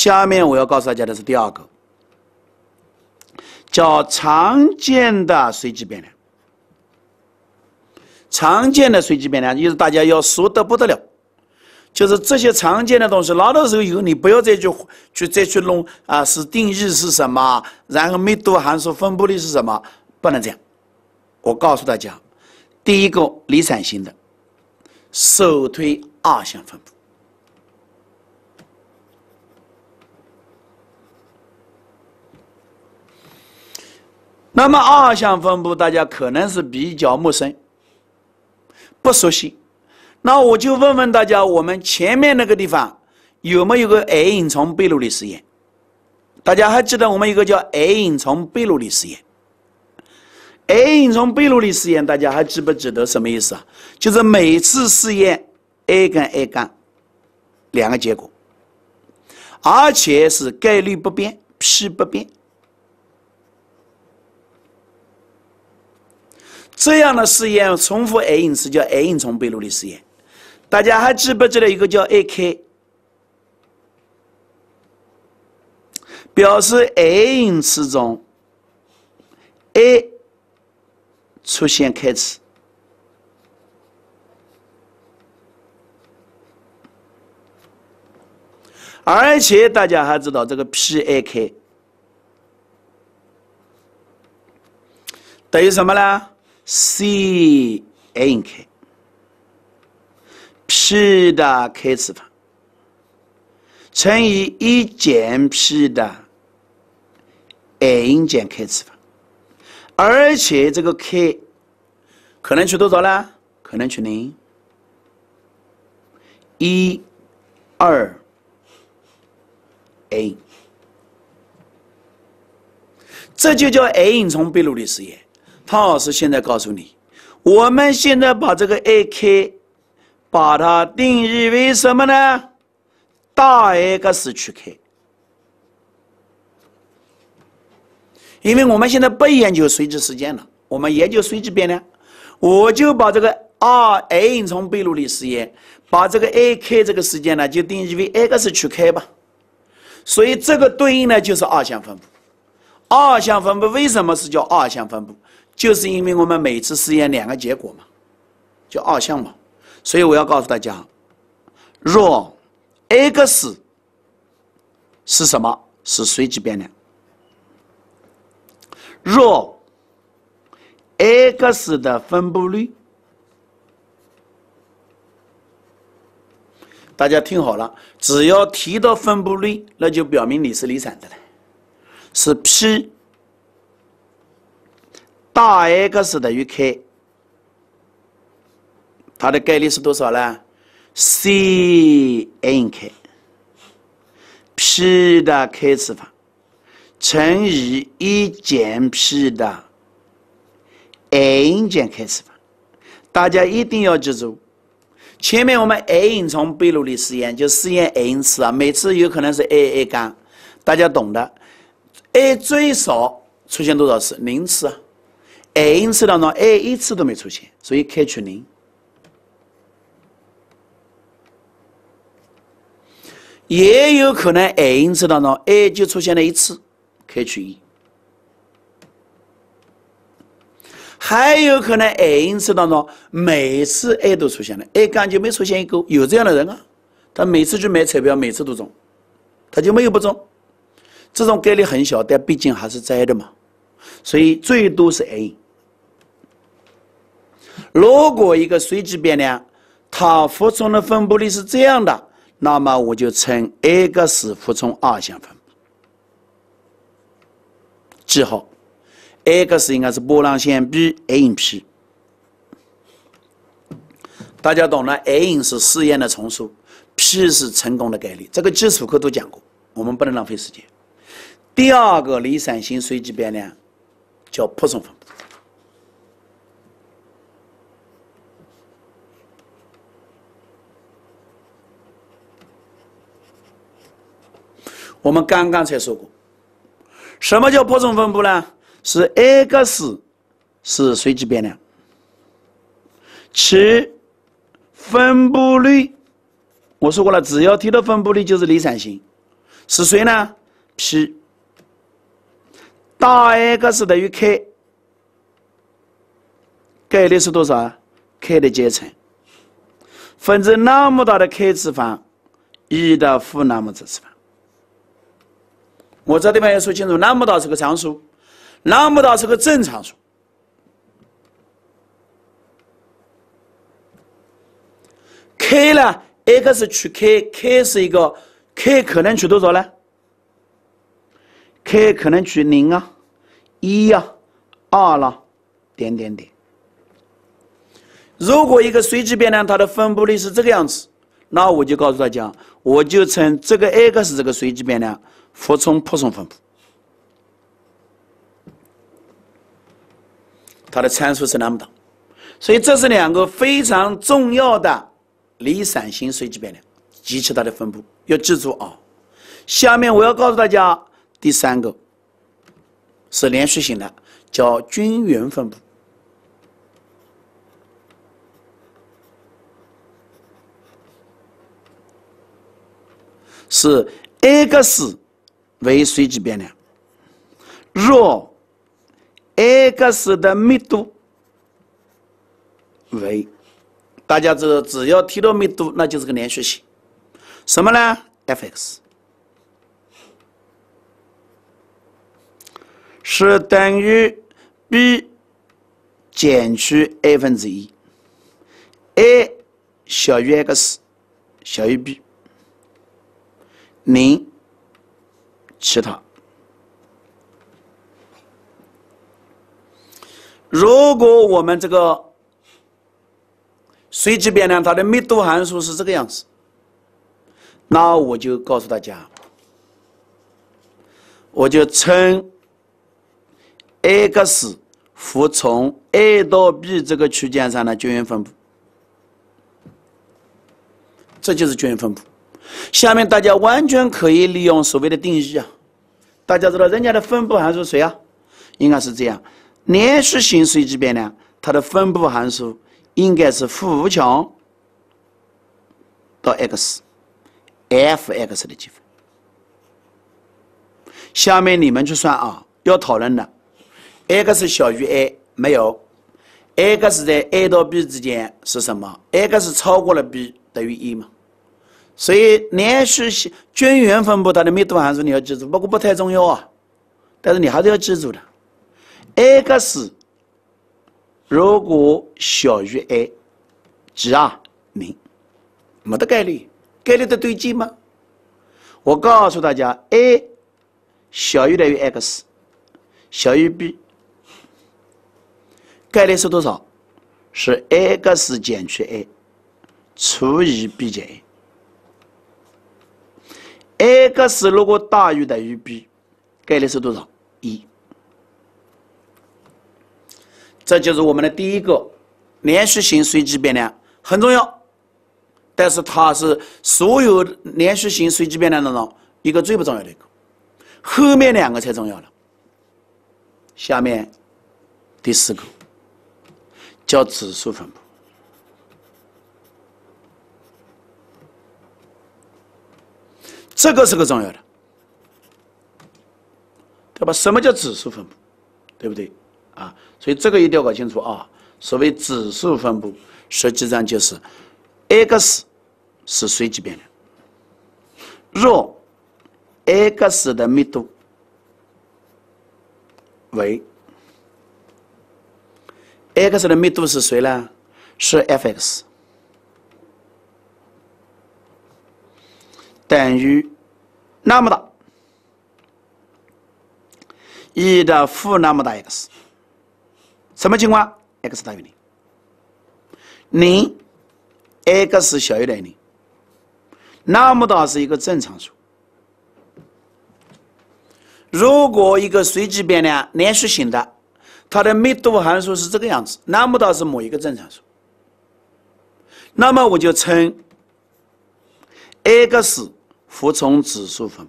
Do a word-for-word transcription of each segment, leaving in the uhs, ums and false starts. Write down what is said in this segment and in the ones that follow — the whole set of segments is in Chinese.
下面我要告诉大家的是第二个，叫常见的随机变量。常见的随机变量，就是大家要熟得不得了。就是这些常见的东西拿到手以后，你不要再去去再去弄啊，是定义是什么，然后密度函数分布率是什么，不能这样。我告诉大家，第一个离散型的，首推二项分布。那么二项分布大家可能是比较陌生，不熟悉。那我就问问大家，我们前面那个地方有没有个 A 隐从悖陆力实验？大家还记得我们有个叫 A 隐从悖陆力实验。A 隐从悖陆力实验，大家还记不记得什么意思啊？就是每次试验 A 跟 A 杠两个结果，而且是概率不变 ，P 不变。这样的试验重复 A 隐次叫 A 隐从悖陆力实验。大家还记不记得一个叫 A K， 表示 A 隐次中 A 出现 K 次，而且大家还知道这个 P A K 等于什么呢？ C A 隐 K。P 的 K 次方乘以一减 P 的 A 减 K 次方，而且这个 K 可能取多少呢？可能取零、一、二 A， 这就叫 A 隐从悖陆力实验。汤老师现在告诉你，我们现在把这个 A K。把它定义为什么呢？大 X 取 K。因为我们现在不研究随机事件了，我们研究随机变量，我就把这个 二 A 隐从悖陆力实验，把这个 A K 这个事件呢，就定义为 X 取 K 吧。所以这个对应呢就是二项分布。二项分布为什么是叫二项分布？就是因为我们每次试验两个结果嘛，叫二项嘛。所以我要告诉大家，若 X 是什么？是随机变量。若 X 的分布率，大家听好了，只要提到分布率，那就表明你是离散的了，是 P 大 X 等于 K。它的概率是多少呢 ？C N K P 的 K 次方乘以一减 P 的 N 减 K 次方。大家一定要记住，前面我们 A 隐从悖陆力实验就试验 A 次啊，每次有可能是 A A 杠，大家懂的。A 最少出现多少次？零次啊。A 次当中 A 一次都没出现，所以 K 取零。也有可能 A 因次当中 A 就出现了一次 ，K 取一；还有可能 A 因次当中每次 A 都出现了 ，A 杠就没出现一个，有这样的人啊，他每次去买彩票每次都中，他就没有不中，这种概率很小，但毕竟还是在的嘛，所以最多是 A。如果一个随机变量，它服从的分布率是这样的。那么我就称 X 服从二项分布。记好 ，X 应该是波浪线 B A 隐 P。大家懂了 ，A 隐是试验的重数 ，P 是成功的概率。这个基础课都讲过，我们不能浪费时间。第二个离散型随机变量叫泊松分布。我们刚刚才说过，什么叫泊松分布呢？是 X 是随机变量，其分布率我说过了，只要提到分布率就是离散型， 是谁呢 ？P 大 X 等于 K， 给的是多少啊 ？K 的阶乘，分之那么大的 K 次方，一的负那么大次方。我这地方要说清楚，那么大是个常数，那么大是个正常数。K 呢 ？X 取 K，K 是一个 K 可能取多少呢 ？K 可能取零啊、一啊、二啦，点点点。如果一个随机变量它的分布率是这个样子，那我就告诉大家，我就称这个 X 这个随机变量服从泊松分布，它的参数是那么大，所以这是两个非常重要的离散型随机变量及其它的分布，要记住啊。下面我要告诉大家第三个是连续性的，叫均匀分布。是 X 为随机变量，若 X 的密度为，大家知道，只要提到密度，那就是个连续性。什么呢 ？Fx 是等于 b 减去 a 分之一 ，a 小于 x 小于 b。零，其他。如果我们这个随机变量它的密度函数是这个样子，那我就告诉大家，我就称 x 服从 a 到 b 这个区间上的均匀分布，这就是均匀分布。下面大家完全可以利用所谓的定义啊，大家知道人家的分布函数谁啊？应该是这样，连续性随机变量它的分布函数应该是负无穷到 x f(x) 的积分。下面你们去算啊，要讨论的 x 小于 a 没有 ，x 在 a 到 b 之间是什么 ？x 超过了 b 等于一嘛？所以连续性均匀分布它的密度函数你要记住，不过不太重要啊，但是你还是要记住的。x 如果小于 a， 即啊零，没得概率，概率的对积吗？我告诉大家 ，a 小于等于 x， 小于 b， 概率是多少？是 x 减去 a 除以 b 减 a。x 如果大于等于 b， 概率是多少？一。这就是我们的第一个连续性随机变量，很重要，但是它是所有连续性随机变量当中一个最不重要的一个，后面两个才重要了。下面第四个叫指数分布。这个是个重要的，对吧？什么叫指数分布，对不对啊？所以这个一定要搞清楚啊。所谓指数分布，实际上就是 x 是随机变量，若 x 的密度为 x 的密度是谁呢？是 f(x) 等于那么大一的负那么大 x， 什么情况 ？x 大于零，零 x 小于等于零，那么大是一个正常数。如果一个随机变量连续性的，它的密度函数是这个样子，那么大是某一个正常数，那么我就称 x 服从指数分布。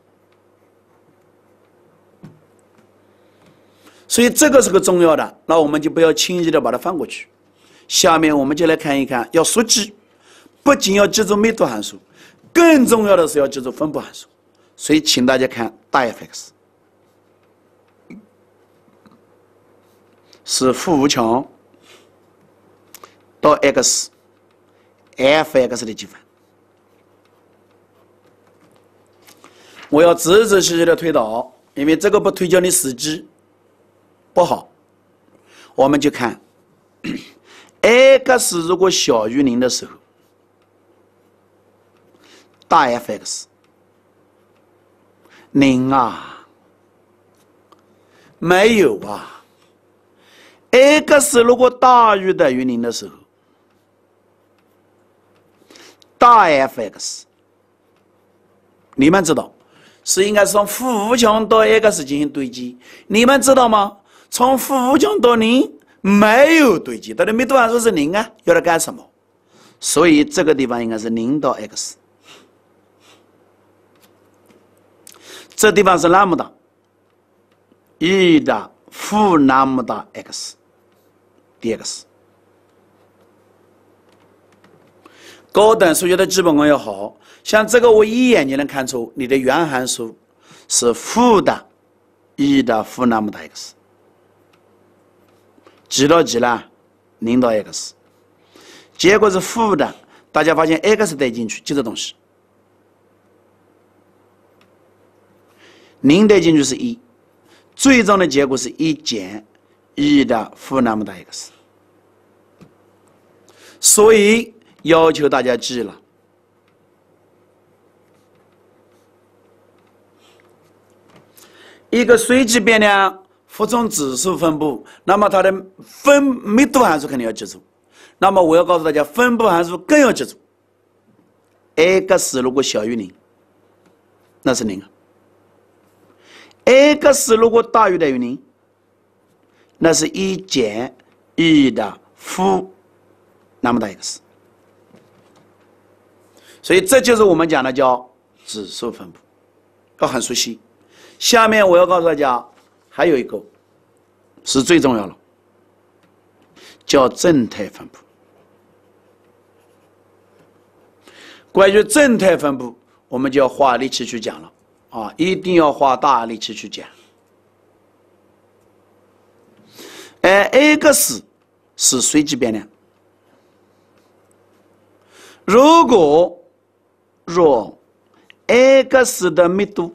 所以这个是个重要的，那我们就不要轻易的把它放过去。下面我们就来看一看，要熟记，不仅要记住密度函数，更重要的是要记住分布函数。 所以请大家看大 f(x) 是负无穷到 x f(x) 的积分。我要仔仔细细的推导，因为这个不推教你死记不好。我们就看 x 如果小于零的时候，大 f(x) 零啊，没有啊。x 如果大于等于零的时候，大 f(x) 你们知道是应该是从负无穷到 x 进行对积，你们知道吗？从负无穷到零没有对积，它的密度函数是零啊，要来干什么？所以这个地方应该是零到 x， 这地方是那么大 e 的负那么大 x dx。高等数学的基本功要好，像这个我一眼就能看出你的原函数是负的 e 的负那么大 x， 几到几了？零到 x， 结果是负的，大家发现 x 带进去就这东西，零带进去是一，最终的结果是一减 e 的负那么大 x， 所以要求大家记了，一个随机变量服从指数分布，那么它的分密度函数肯定要记住。那么我要告诉大家，分布函数更要记住。x 如果小于零，那是零啊。x 如果大于等于零，那是一减 e 的负那么大 x。所以这就是我们讲的叫指数分布，要很熟悉。下面我要告诉大家，还有一个是最重要的，叫正态分布。关于正态分布，我们就要花力气去讲了啊，一定要花大力气去讲。而 x 是随机变量，如果若 x 的密度，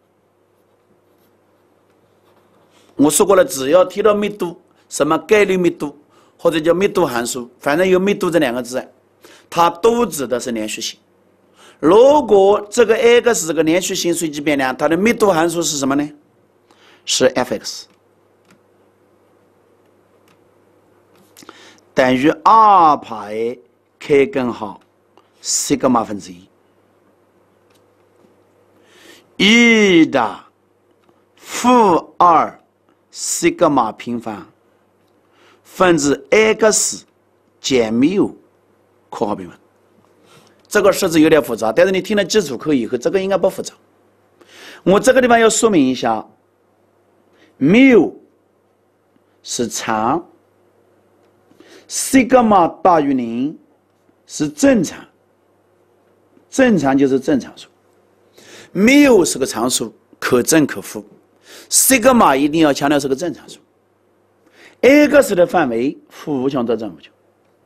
我说过了，只要提到密度，什么概率密度或者叫密度函数，反正有密度这两个字，它都指的是连续性。如果这个 x 是个连续性随机变量，它的密度函数是什么呢？是 f(x) 等于二派 k 根号西格玛分之一。e 的负二西格玛平方分之 x 减缪括号并分。这个式子有点复杂，但是你听了基础课以后，这个应该不复杂。我这个地方要说明一下，缪是常，西格玛大于零是正常，正常就是正常数。缪是个常数，可正可负，西格玛一定要强调是个正常数。x 的范围负无穷到正无穷。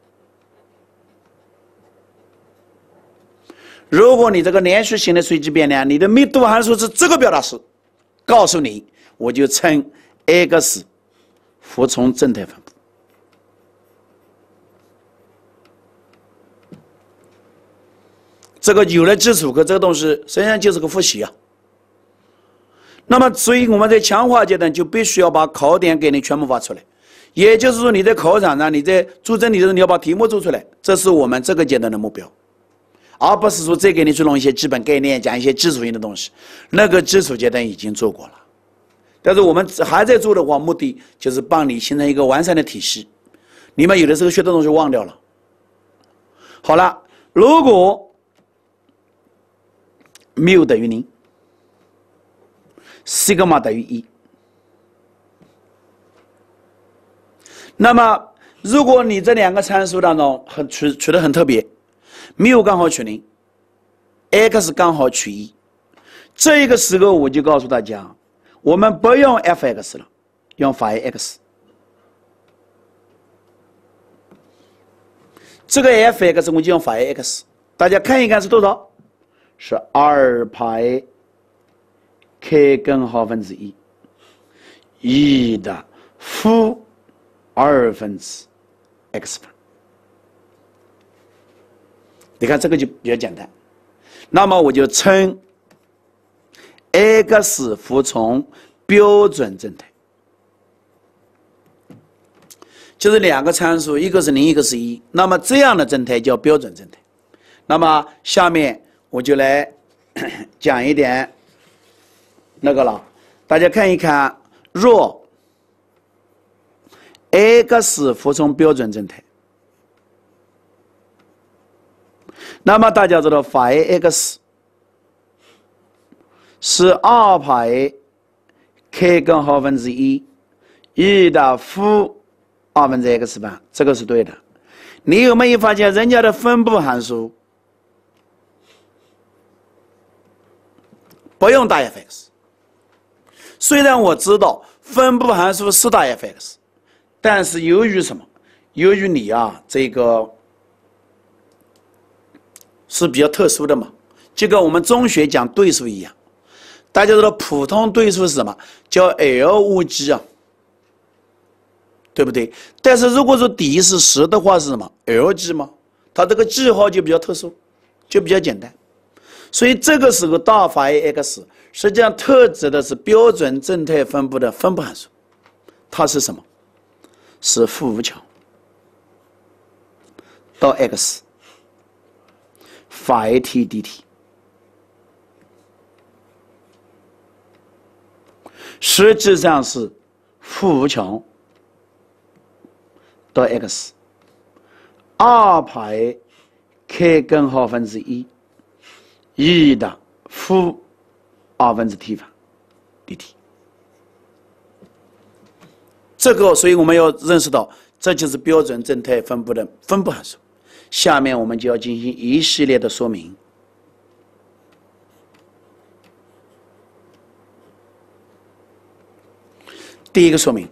如果你这个连续性的随机变量，你的密度函数是这个表达式，告诉你，我就称 x 服从正态分布。这个有了基础课，这个东西实际上就是个复习啊。那么，所以我们在强化阶段就必须要把考点给你全部发出来，也就是说，你在考场上，你在做真理的时候，你要把题目做出来，这是我们这个阶段的目标，而不是说再给你去弄一些基本概念，讲一些基础性的东西。那个基础阶段已经做过了，但是我们还在做的话，目的就是帮你形成一个完善的体系。你们有的时候学的东西忘掉了。好了，如果缪等于零，西格玛等于一。那么，如果你这两个参数当中很取取得很特别，缪刚好取零 ，x 刚好取一， 这个时候我就告诉大家，我们不用 f(x) 了，用法 x。这个 f(x) 我就用法 x， 大家看一看是多少？是二派 k 根号分之一 e 的负二分之 x 分。你看这个就比较简单，那么我就称 x 服从标准正态，就是两个参数，一个是零，一个是一，那么这样的正态叫标准正态。那么下面我就来讲一点那个了，大家看一看，若 x 服从标准正态，那么大家知道法 x 是二派 k 根号分之一 e 的负二分之 x 吧，这个是对的。你有没有发现人家的分布函数不用大 f(x)？ 虽然我知道分布函数是大 f(x)， 但是由于什么？由于你啊，这个是比较特殊的嘛，就跟我们中学讲对数一样。大家知道普通对数是什么？叫 L 无极啊，对不对？但是如果说底是十的话是什么 ？L 极吗？它这个记号就比较特殊，就比较简单。所以这个时候大法 x 实际上特指的是标准正态分布的分布函数，它是什么？是负无穷到 x 法 t dt， 实际上是负无穷到 x 二派 k 根号分之一 e 的负二分之 t 法 dt。这个，所以我们要认识到，这就是标准正态分布的分布函数。下面我们就要进行一系列的说明。第一个说明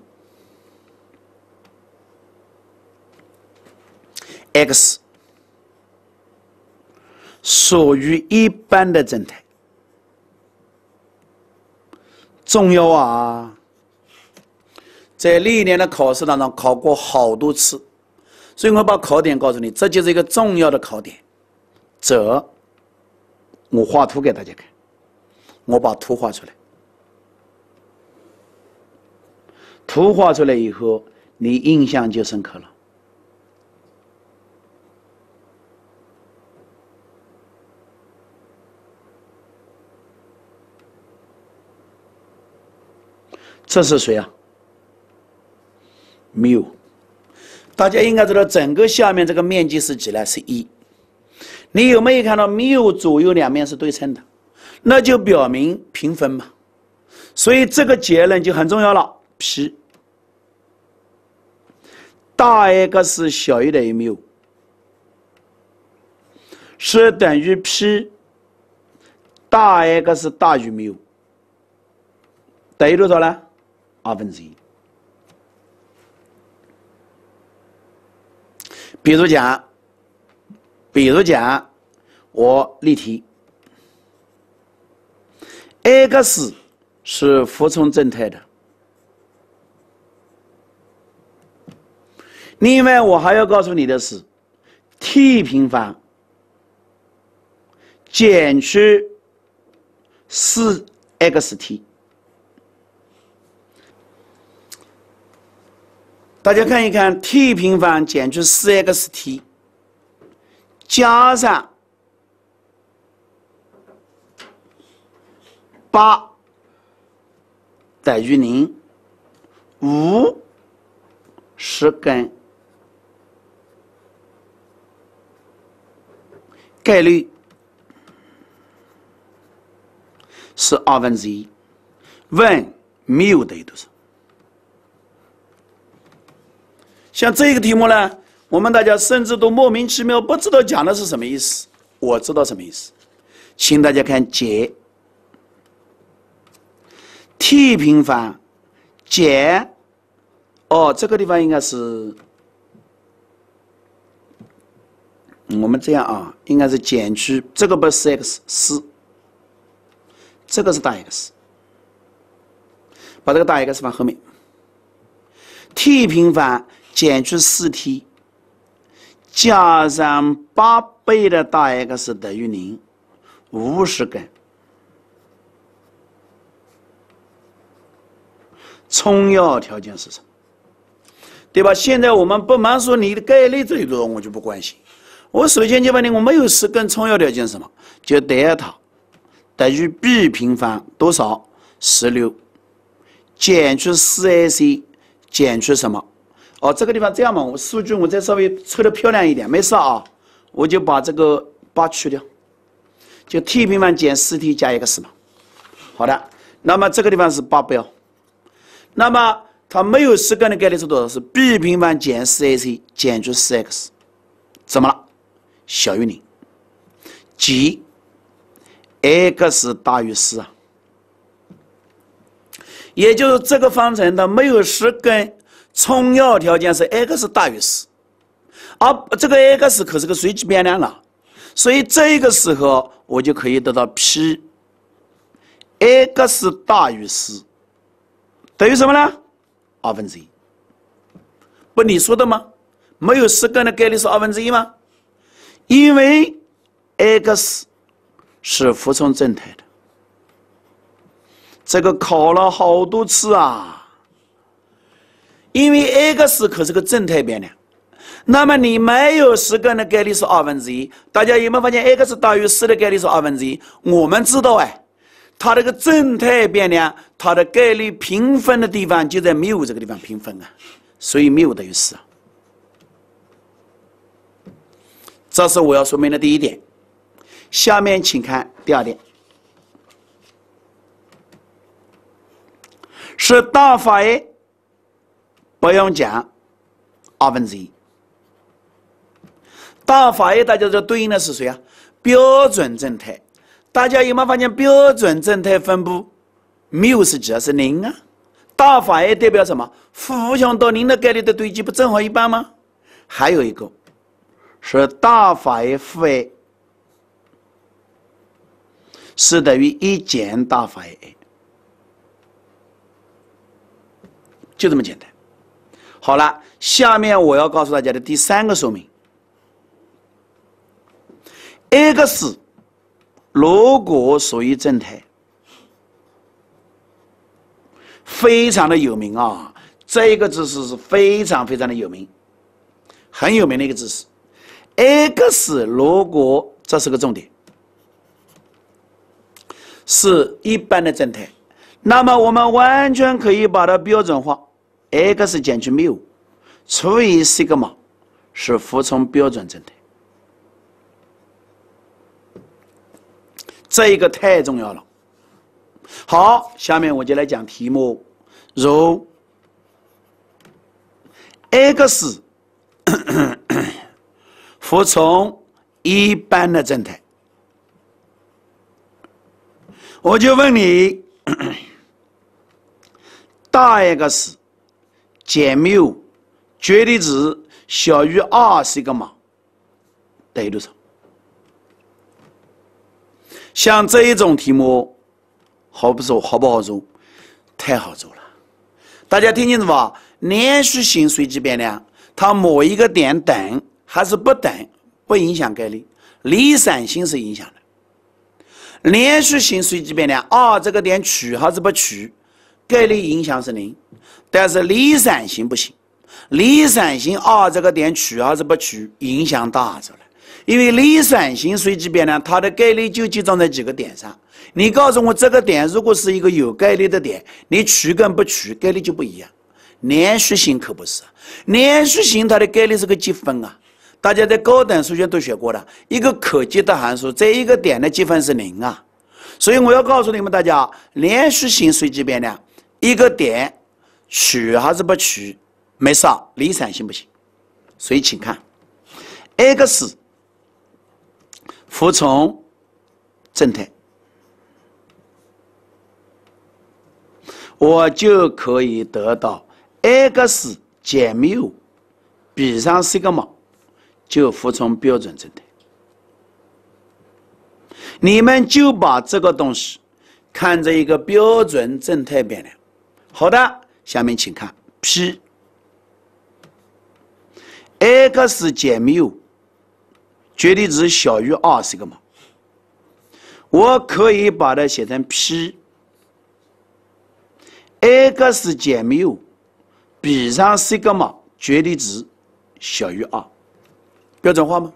，x 属于一般的正态，重要啊！在历年的考试当中考过好多次，所以我把考点告诉你，这就是一个重要的考点。这，我画图给大家看，我把图画出来。图画出来以后，你印象就深刻了。这是谁啊？mu， 大家应该知道，整个下面这个面积是几呢？是一。你有没有看到 mu 左右两面是对称的？那就表明平分嘛。所以这个结论就很重要了。P 大 X 小于等于 mu 是等于 P 大 X 大于 mu 等于多少呢？二分之一。比如讲，比如讲，我例题 ，x 是服从正态的。另外，我还要告诉你的是 ，t 平方减去四 x t。大家看一看 ，t 平方减去四 x t 加上八等于零，五十根。概率是二分之一。问 mu 等于多少？像这个题目呢，我们大家甚至都莫名其妙不知道讲的是什么意思。我知道什么意思，请大家看解。 t 平方减，哦，这个地方应该是，我们这样啊，应该是减去这个不是 x 四，这个是大 X， 把这个大 X 放后面。t 平方减去 四 t 加上八倍的大 X 等于零，五十根。充要条件是什么？对吧？现在我们不忙说你的概率最多，我就不关心。我首先就问你，我没有十根充要条件是什么？就德塔等于 b 平方多少？十六减去 四 a c 减去什么？哦，这个地方这样嘛，我数据我再稍微抽的漂亮一点，没事啊，我就把这个八去掉，就 t 平方减 四 t 加 x 嘛。好的，那么这个地方是八标。那么它没有十根的概率是多少？是 b 平方减 四 a c 减去 四 x， 怎么了？小于零，即 x 大于四啊。也就是这个方程它没有十根，充要条件是 x 大于四，而这个 x 可是个随机变量了，所以这个时候我就可以得到 p x 大于四。等于什么呢？二分之一，不你说的吗？没有十根的概率是二分之一吗？因为 x 是服从正态的，这个考了好多次啊。因为 x 可是个正态变量，那么你没有十根的概率是二分之一。大家有没有发现 x 大于四的概率是二分之一？我们知道哎。它这个正态变量，它的概率平分的地方就在谬这个地方平分啊，所以谬等于四啊。这是我要说明的第一点。下面请看第二点，是大法 A， 不用讲，二分之一。大法 A 大家知道对应的是谁啊？标准正态。大家有没有发现标准正态分布谬是几啊？是零啊。大法 A 代表什么？负向到零的概率的对积不正好一半吗？还有一个是大法 A 负 A 是等于一减大法 A， 就这么简单。好了，下面我要告诉大家的第三个说明 ，x 如果属于正态，非常的有名啊！这个知识是非常非常的有名，很有名的一个知识。x 如果这是个重点，是一般的正态，那么我们完全可以把它标准化 ，x 减去谬除以西格玛是服从标准正态。这一个太重要了。好，下面我就来讲题目。如 x 服从一般的正态，我就问你，大 X 减谬绝对值小于二西格玛等于多少？像这一种题目，好不做，好不好做？太好做了。大家听清楚吧？连续性随机变量，它某一个点等还是不等，不影响概率；离散性是影响的。连续性随机变量，二这个点取还是不取，概率影响是零，但是离散性不行。离散性二这个点取还是不取，影响大着了。因为离散性随机变量，它的概率就集中在几个点上。你告诉我这个点如果是一个有概率的点，你取跟不取概率就不一样。连续性可不是，连续性它的概率是个积分啊。大家在高等数学都学过的，一个可积的函数，这一个点的积分是零啊。所以我要告诉你们大家，连续性随机变量，一个点取还是不取，没事，离散性不行。所以请看 x 服从正态， 我就可以得到 x 减 μ比上 sigma 就服从标准正态。你们就把这个东西看着一个标准正态变量。好的，下面请看 P x 减 μ 绝对值小于二 sigma， 我可以把它写成 P x 减 μ 比上 sigma 绝对值小于二，标准化吗？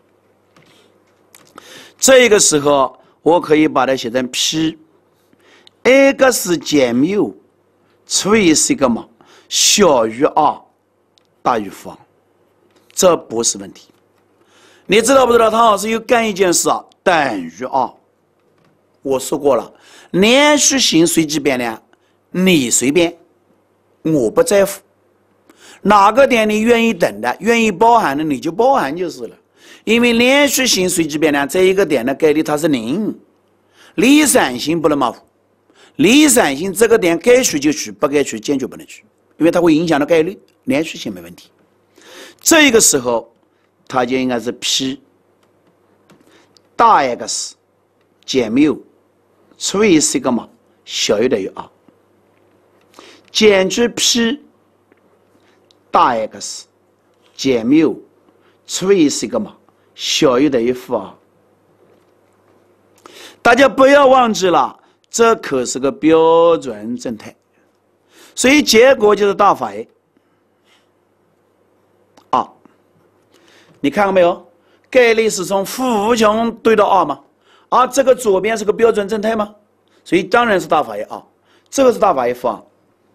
这个时候我可以把它写成 P x 减 μ 除以 sigma 小于二大于负二，这不是问题。你知道不知道？唐老师又干一件事啊，等于二。我说过了，连续性随机变量你随便，我不在乎。哪个点你愿意等的，愿意包含的你就包含就是了。因为连续性随机变量这一个点的概率它是零，离散性不能马虎。离散性这个点该去就去，不该去坚决不能去，因为它会影响到概率。连续性没问题。这个时候它就应该是 P 大 X 减 μ 除以 sigma 小于等于二，减去 P 大 X 减 μ 除以 sigma 小于等于负二。大家不要忘记了，这可是个标准正态，所以结果就是大法 A。二，你看到没有？概率是从负无穷对到二吗？而这个左边是个标准正态吗？所以当然是大法 A 二，这个是大法 A 负二。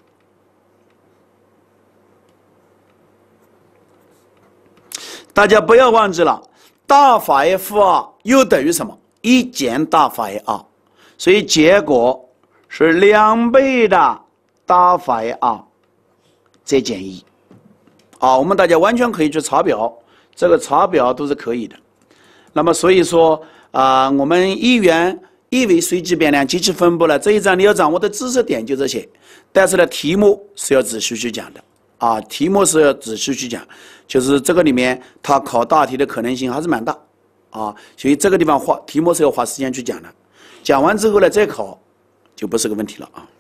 大家不要忘记了，大法 A 负二又等于什么？一减大法 A 二，所以结果是两倍的大法 A 二再减一。啊，我们大家完全可以去查表，这个查表都是可以的。那么所以说啊、呃，我们一元一维随机变量及其分布了这一章你要掌握的知识点就这些，但是呢，题目是要仔细去讲的啊，题目是要仔细去讲，就是这个里面它考大题的可能性还是蛮大啊，所以这个地方花题目是要花时间去讲的，讲完之后呢再考就不是个问题了啊。